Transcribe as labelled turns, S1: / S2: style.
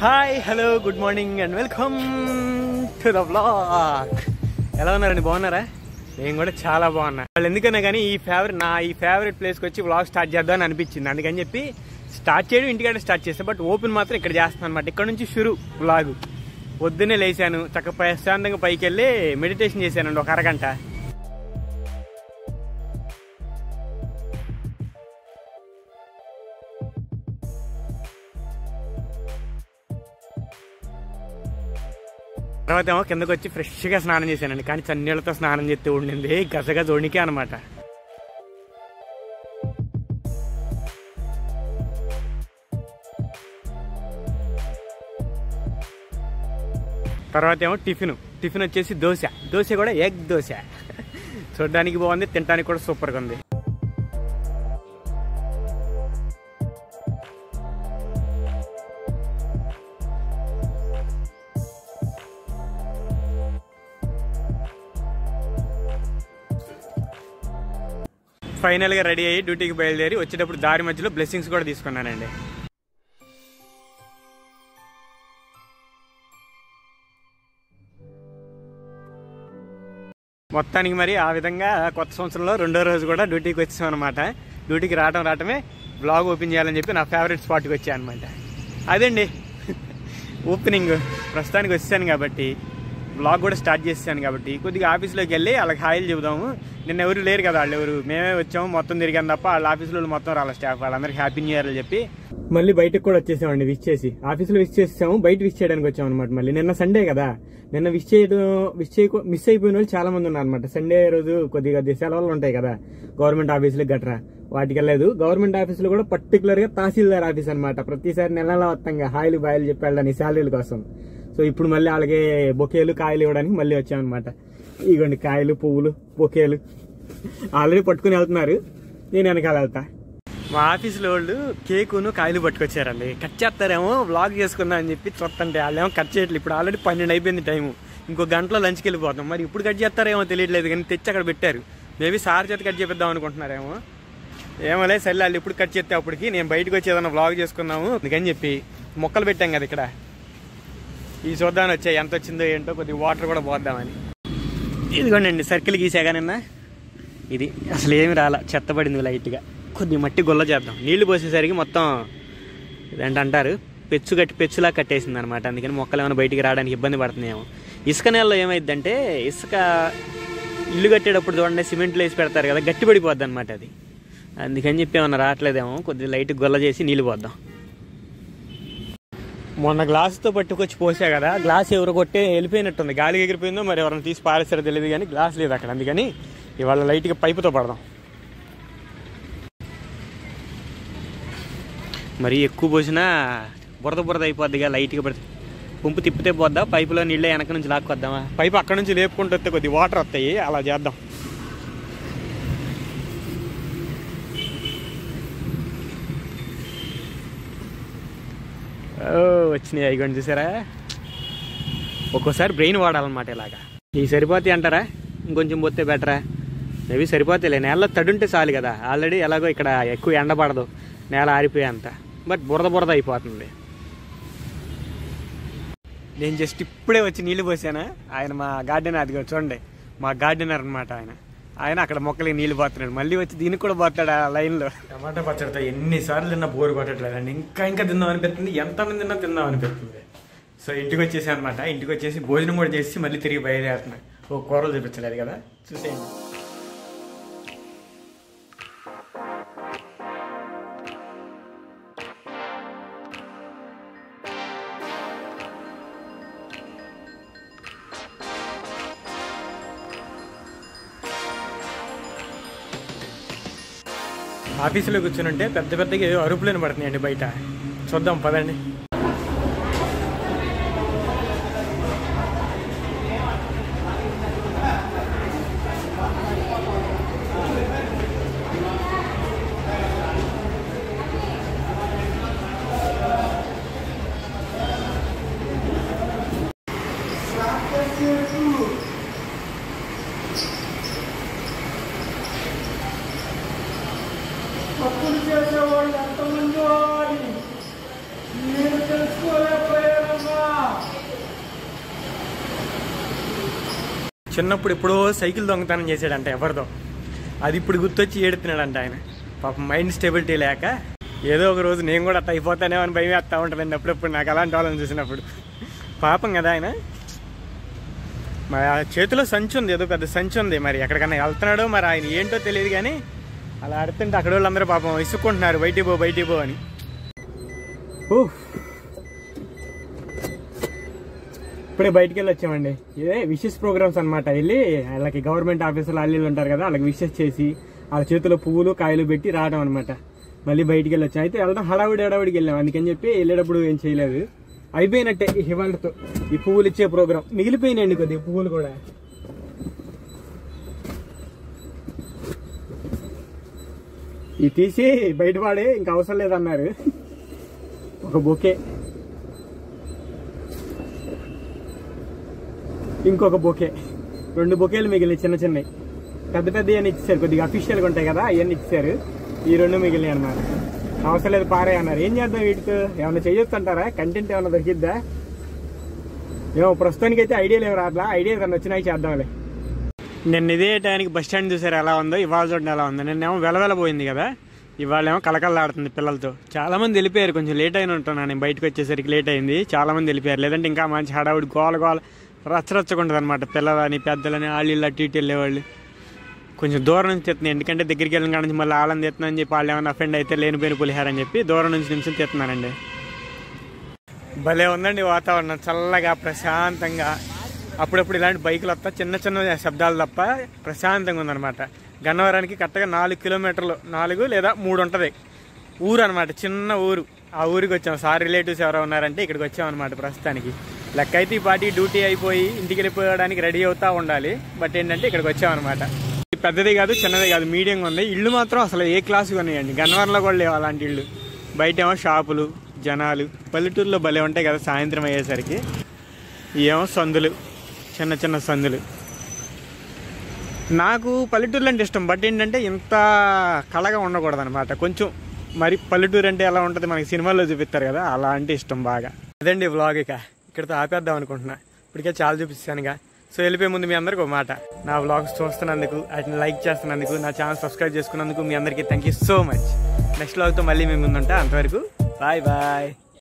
S1: Hi hello good morning and welcome to the vlog. ఎలా ఉన్నారండి, బాగున్నారా? నేను కూడా చాలా బాగున్నా. వాళ్ళు ఎందుకన్నా కానీ ఈ ఫేవరెట్ ప్లేస్కి వచ్చి వ్లాగ్ స్టార్ట్ చేద్దామని అనిపించింది. అందుకని చెప్పి స్టార్ట్ చేయడం ఇంటికాడ స్టార్ట్ చేస్తాను, బట్ ఓపెన్ మాత్రం ఇక్కడ చేస్తాను అనమాట. ఇక్కడ నుంచి షురు వ్లాగ్. పొద్దున్నే లేచాను, చక్కగా ప్రశాంతంగా పైకి వెళ్ళి మెడిటేషన్ చేశానండి ఒక అరగంట. తర్వాత ఏమో కిందకు వచ్చి ఫ్రెష్గా స్నానం చేశానండి. కానీ చన్నీళ్ళతో స్నానం చేస్తే ఉండింది గజగజ వణికే అనమాట. తర్వాత ఏమో టిఫిన్ వచ్చేసి దోశ కూడా ఎగ్ దోశ. చూడడానికి బాగుంది, తినడానికి కూడా సూపర్గా ఉంది. ఫైనల్గా రెడీ అయ్యి డ్యూటీకి బయలుదేరి వచ్చేటప్పుడు దారి మధ్యలో బ్లెస్సింగ్స్ కూడా తీసుకున్నానండి. మొత్తానికి మరి ఆ విధంగా కొత్త సంవత్సరంలో రెండో రోజు కూడా డ్యూటీకి వచ్చాం అనమాట. డ్యూటీకి రావటమే బ్లాగ్ ఓపెన్ చేయాలని చెప్పి నా ఫేవరెట్ స్పాట్కి వచ్చాను అనమాట. అదండి ఓపెనింగ్. ప్రస్తుతానికి వచ్చాను కాబట్టి బ్లాగ్ కూడా స్టార్ట్ చేసాను కాబట్టి కొద్దిగా ఆఫీస్లోకి వెళ్ళి వాళ్ళకి హాయిలు చెబుదాము. నిన్న ఎవరు లేరు కదా, వాళ్ళు ఎవరు, మేమే వచ్చాము, మొత్తం తిరిగాను తప్ప వాళ్ళ ఆఫీస్లో మొత్తం రాలే స్టాఫ్. వాళ్ళందరికీ హ్యాపీ న్యూ ఇయర్ అని చెప్పి మళ్ళీ బయటకు కూడా వచ్చేసామండి. విష్ చేసి ఆఫీస్లో విష్ చేసాము, బయట విష్ చేయడానికి వచ్చాము అనమాట. మళ్ళీ నిన్న సండే కదా, నిన్న మిస్ అయిపోయిన వాళ్ళు చాలా మంది ఉన్నారు అనమాట. సండే రోజు కొద్దిగా సెలవులు ఉంటాయి కదా గవర్నమెంట్ ఆఫీసులకు గట్రా, వాటికి వెళ్ళలేదు. గవర్నమెంట్ ఆఫీసులో కూడా పర్టికులర్ గా తహసీల్దార్ ఆఫీస్ అనమాట. ప్రతిసారి నెలలా వస్తాంగా హాయిలు బాయిలు చెప్పి వెళ్ళడానికి శాలరీల కోసం. సో ఇప్పుడు మళ్ళీ వాళ్ళకి బొకేలు కాయలు ఇవ్వడానికి మళ్ళీ వచ్చామన్నమాట. ఇగోండి కాయలు, పువ్వులు, బొకేలు ఆల్రెడీ పట్టుకుని వెళ్తున్నారు, నేను వెనకాల వెళ్తా. మా ఆఫీసులో వాళ్ళు కేకును కాయలు పట్టుకొచ్చారండి. కట్ చేస్తారేమో వ్లాగ్ చేసుకుందాం అని చెప్పి చూస్తుంటే వాళ్ళేమో కట్ చేయట్లేదు. ఇప్పుడు ఆల్రెడీ 12 అయిపోయింది టైము, ఇంకో గంటలో లంచ్కి వెళ్ళిపోతాం. మరి ఇప్పుడు కట్ చేస్తారేమో తెలియట్లేదు, కానీ తెచ్చి అక్కడ పెట్టారు. మేబీ సార్ చేత కట్ చేపిద్దాం అనుకుంటున్నారేమో, ఏమో లేదు. సరే వాళ్ళు ఇప్పుడు కట్ చేస్తే అప్పటికి నేను బయటకు వచ్చి ఏదైనా వ్లాగ్ చేసుకుందాము అందుకని చెప్పి మొక్కలు పెట్టాం కదా ఇక్కడ, ఇవి చూద్దామని వచ్చాయి. ఎంత వచ్చిందో ఏంటో, కొద్దిగా వాటర్ కూడా పోద్దామని. ఇదిగోండి సర్కిల్ గీసాగా నిన్న. ఇది అసలు ఏమి రాలా, చెత్తపడింది లైట్గా. కొద్ది మట్టి గుల్ల చేద్దాం. నీళ్లు పోసేసరికి మొత్తం ఇదేంటంటారు పెచ్చులా కట్టేసింది అనమాట. అందుకని మొక్కలు ఏమైనా బయటికి రావడానికి ఇబ్బంది పడుతున్నాయేమో. ఇసుక నేలలో ఏమైందంటే, ఇసుక ఇల్లు కట్టేటప్పుడు చూడండి సిమెంట్లు వేసి పెడతారు కదా, గట్టి పడిపోద్ది అనమాట అది. అందుకని చెప్పి ఏమన్నా రావట్లేదేమో, కొద్దిగా లైట్ గుల్ల చేసి నీళ్ళు పోద్దాం. మొన్న గ్లాసుతో పట్టుకొచ్చి పోసా కదా, గ్లాస్ ఎవరు కొట్టే వెళ్ళిపోయినట్టుంది. గాలికి ఎగిరిపోయిందో మరి ఎవరైనా తీసి పారేస్తారో తెలియదు, కానీ గ్లాస్ లేదు అక్కడ. అందుకని ఇవాళ లైట్గా పైపుతో పడదాం. మరి ఎక్కువ పోసినా బురద అయిపోద్దిగా. లైట్గా పడితే పంపు తిప్పితే పోద్దా, పైపులో నీళ్ళే వెనక నుంచి లాక్కొద్దామా? పైపు అక్కడ నుంచి లేపుకుంటూ వస్తే కొద్దిగా వాటర్ వస్తాయి, అలా చేద్దాం. వచ్చినాయి అయిపోయింది చూసారా. ఒక్కోసారి బ్రెయిన్ వాడాలన్నమాట ఇలాగా. ఇవి సరిపోతాయి అంటారా? ఇంకొంచెం పోతే బెటరా? మేబీ సరిపోతాయిలే. నేలలో తడుంటే చాలు కదా. ఆల్రెడీ ఎలాగో ఇక్కడ ఎక్కువ ఎండ పడదు, నేల ఆరిపోయేంత. బట్ బురద అయిపోతుంది. నేను జస్ట్ ఇప్పుడే వచ్చి నీళ్ళు పోసానా. ఆయన మా గార్డెనర్, అది చూడండి మా గార్డెనర్ అనమాట. ఆయన అక్కడ మొక్కలకి నీళ్ళు పోతున్నాడు. మళ్ళీ వచ్చి దీనికి కూడా పోతాడు ఆ లైన్లో. టమాటా పచ్చడితో ఎన్నిసార్లు తిన్నా బోరు కొట్టట్లేదండి. ఇంకా తిందాం అనిపిస్తుంది, ఎంతమంది తిందాం అనిపిస్తుంది. సో ఇంటికి వచ్చేసాను అనమాట. ఇంటికి వచ్చేసి భోజనం కూడా చేసి మళ్ళీ తిరిగి బయలుదేరుతున్నా. ఓ కూరలు చూపించలేదు కదా, చూసేయండి. ఆఫీసులో కూర్చుంటే పెద్దగా అరుపులను పడుతున్నాయండి బయట. చూద్దాం పదండి.
S2: తప్పులు చేసేవాళ్ళు ఎంతమంది
S1: చిన్నప్పుడు ఎప్పుడో సైకిల్ దొంగతనం చేసాడంట ఎవరిదో, అది ఇప్పుడు గుర్తొచ్చి ఏడుతున్నాడంట ఆయన. పాపం మైండ్ స్టెబిలిటీ లేక ఏదో ఒక రోజు నేను కూడా అట్లా అయిపోతానేమో అని భయం వేస్తూ ఉంటుందండి అప్పుడప్పుడు నాకు అలాంటి వాళ్ళని చూసినప్పుడు. పాపం కదా ఆయన. మరి ఆ చేతిలో సంచి ఉంది, ఏదో పెద్ద సంచి ఉంది, మరి ఎక్కడికన్నా వెళ్తున్నాడో మరి ఆయన ఏంటో తెలియదు కానీ అలా ఆడుతుంటే అక్కడ వాళ్ళందరూ పాపం ఇసుక్కుంటున్నారు బయటికి పో అని. ఇప్పుడే బయటికి వెళ్ళి వచ్చామండి. ఇదే విషెస్ ప్రోగ్రామ్స్ అనమాట. వెళ్ళి వాళ్ళకి గవర్నమెంట్ ఆఫీసులు అల్లీలు ఉంటారు కదా, వాళ్ళకి విషెస్ చేసి వాళ్ళ చేతిలో పువ్వులు కాయలు పెట్టి రావడం అనమాట. మళ్ళీ బయటికి వెళ్ళి వచ్చాం. అయితే వెళ్ళడం హడావుడికి వెళ్ళాం, అందుకని చెప్పి వెళ్ళేటప్పుడు ఏం చేయలేదు. అయిపోయినట్టే ఇవాళతో ఈ పువ్వులు ఇచ్చే ప్రోగ్రాం. మిగిలిపోయినాయండి కొద్దిగా పువ్వులు కూడా. ఇవి తీసి బయటపడే ఇంకా అవసరం లేదన్నారు. ఒక బొకే, ఇంకొక బొకే, 2 బొకేలు మిగిలినాయి చిన్న చిన్నవి. పెద్ద ఇవన్నీ ఇచ్చారు, కొద్దిగా అఫీషియల్గా ఉంటాయి కదా అవన్నీ ఇచ్చారు. ఈ 2 మిగిలినాయి అన్నమాట. అవసరం లేదు పారే అన్నారు. ఏం చేద్దాం వీటితో, ఏమైనా చేయొచ్చు అంటారా? కంటెంట్ ఏమైనా దొరికిద్దా ఏమో, ప్రస్తుతానికి అయితే ఐడియాలు ఏమి రాట్లా. ఐడియా ఏదన్నా వచ్చినాయి చేద్దాంలే. నిన్న ఇదే టైంకి బస్ స్టాండ్ చూసారు ఎలా ఉందో, ఇవాళ చూడండి ఎలా ఉందో. నిన్నేమో వెలవెలబోయింది కదా, ఇవాళ ఏమో కలకలలాడుతుంది పిల్లలతో. చాలా మంది వెళ్ళిపోయారు, కొంచెం లేట్ అయిన ఉంటున్నాను నేను బయటకు వచ్చేసరికి లేట్ అయింది. చాలా మంది వెళ్ళిపోయారు, లేదంటే ఇంకా మంచి హడావుడి గోల రచ్చరచ్చకుంటుంది అనమాట. పిల్లలని పెద్దలని వాళ్ళు అటు ఇటు వెళ్ళేవాళ్ళు. కొంచెం దూరం నుంచి తెస్తున్నాయి, ఎందుకంటే దగ్గరికి వెళ్ళిన కాడ నుంచి మళ్ళీ ఆళ్ళని తెస్తున్నాను చెప్పి వాళ్ళు ఏమైనా అఫెండ్ అయితే లేనిపోయిన పులిహారని చెప్పి దూరం నుంచి నిమిషం తెస్తున్నానండి. భలే ఉందండి వాతావరణం, చల్లగా ప్రశాంతంగా. అప్పుడప్పుడు ఇలాంటి బైకులు వస్తా చిన్న చిన్న శబ్దాలు తప్ప ప్రశాంతంగా ఉందన్నమాట. గన్నవరానికి కరెక్ట్గా 4 కిలోమీటర్లు, 4 లేదా 3 ఉంటుంది ఊరు అనమాట, చిన్న ఊరు. ఆ ఊరికి వచ్చాం. సార్ రిలేటివ్స్ ఎవరో ఉన్నారంటే ఇక్కడికి వచ్చామన్నమాట ప్రస్తుతానికి. లెక్క అయితే ఈ పార్టీ డ్యూటీ అయిపోయి ఇంటికి వెళ్ళిపోవడానికి రెడీ అవుతూ ఉండాలి. బట్ ఏంటంటే ఇక్కడికి వచ్చామన్నమాట. పెద్దది కాదు చిన్నది కాదు, మీడియంగా ఉంది. ఇళ్ళు మాత్రం అసలు ఏ క్లాసుగా ఉన్నాయండి. గన్నవరంలో కూడా లేవు అలాంటి ఇళ్ళు. బయట ఏమో షాపులు, జనాలు. పల్లెటూరులో భలే ఉంటాయి కదా సాయంత్రం అయ్యేసరికి. ఏమో సందులు, చిన్న చిన్న సందులు. నాకు పల్లెటూరులు అంటే ఇష్టం, బట్ ఏంటంటే ఇంత కళగా ఉండకూడదు అనమాట. కొంచెం మరి పల్లెటూరు అంటే ఎలా ఉంటుంది మనకి సినిమాల్లో చూపిస్తారు కదా, అలా అంటే ఇష్టం బాగా. అదండి వ్లాగ్. ఇక్కడితో ఆపేద్దాం అనుకుంటున్నా, ఇప్పటికే చాలా చూపిస్తానుగా. సో వెళ్ళిపోయే ముందు మీ అందరికి ఒక మాట, నా వ్లాగ్స్ చూస్తున్నందుకు, వాటిని లైక్ చేస్తున్నందుకు, నా ఛానల్ సబ్స్క్రైబ్ చేసుకున్నందుకు మీ అందరికీ thank you so much. Next వ్లాగ్తో మళ్ళీ మీ ముందుంటా. అంతవరకు బాయ్ బాయ్.